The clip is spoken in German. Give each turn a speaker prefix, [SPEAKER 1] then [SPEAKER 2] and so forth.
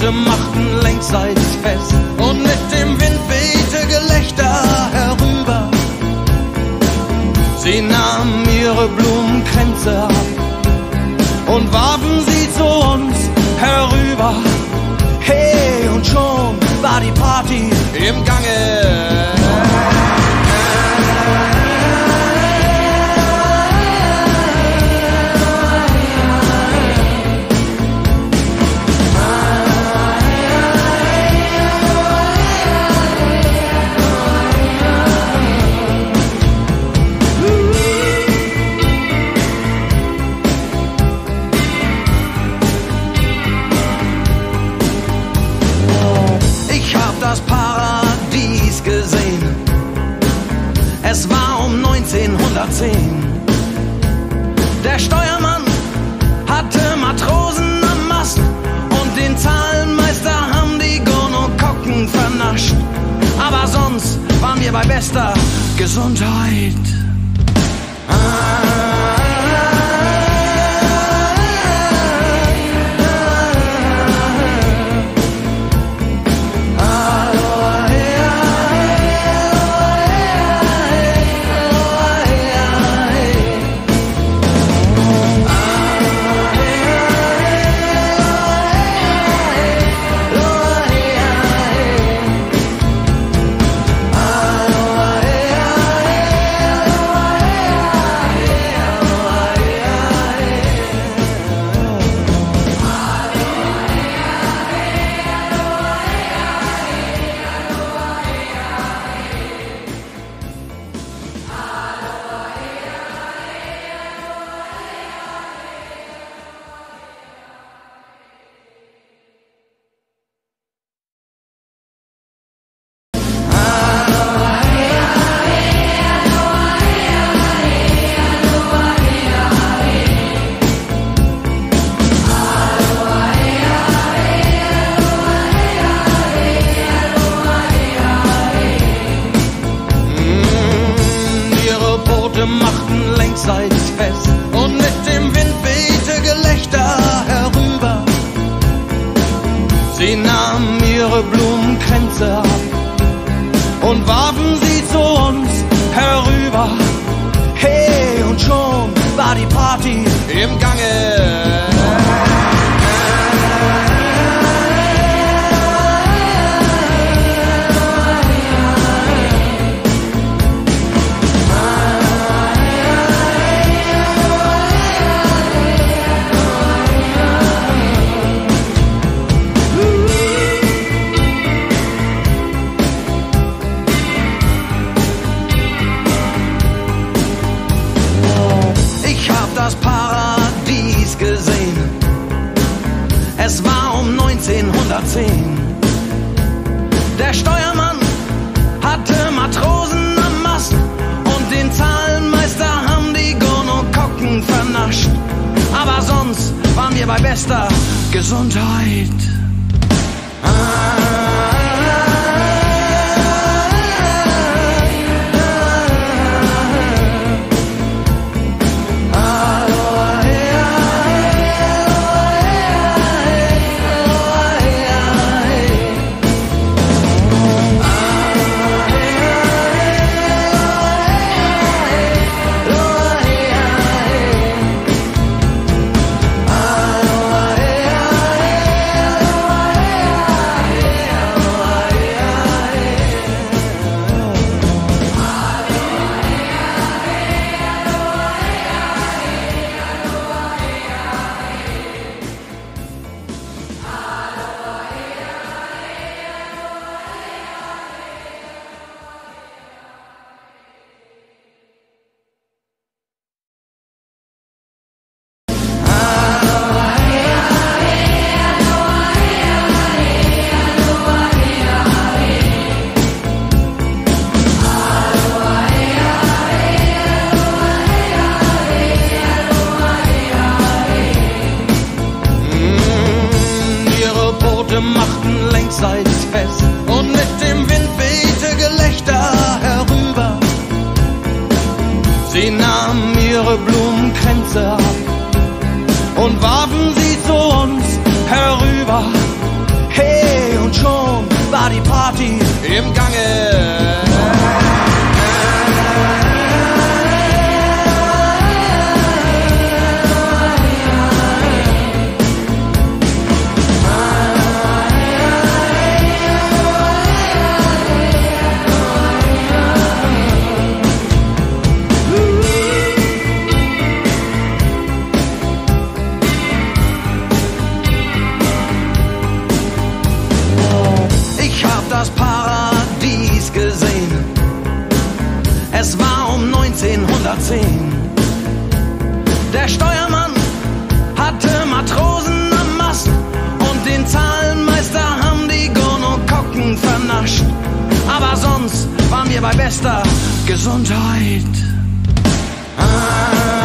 [SPEAKER 1] Boote machten längsseits fest und mit dem Wind wehte Gelächter herüber. Sie nahmen ihre Blumenkränze ab und warfen sie zu uns herüber. Hey, und schon war die Party im Gange. Das Paradies gesehen. Es war um 1910. Der Steuermann hatte Matrosen am Mast und den Zahlenmeister haben die Gonokokken vernascht. Aber sonst waren wir bei bester Gesundheit. Machten längsseits fest und mit dem Wind wehte Gelächter herüber. Sie nahmen ihre Blumenkränze ab und warfen sie zu uns herüber. Hey, und schon war die Party im Gange. Das Paradies gesehen. Es war um 1910. Der Steuermann hatte Matrosen am Mast und den Zahlenmeister haben die Gonokokken vernascht. Aber sonst waren wir bei bester Gesundheit. machten längsseits fest und mit dem Wind wehte Gelächter herüber. Sie nahmen ihre Blumenkränze ab und warfen sie zu uns herüber. bei bester Gesundheit. Ah.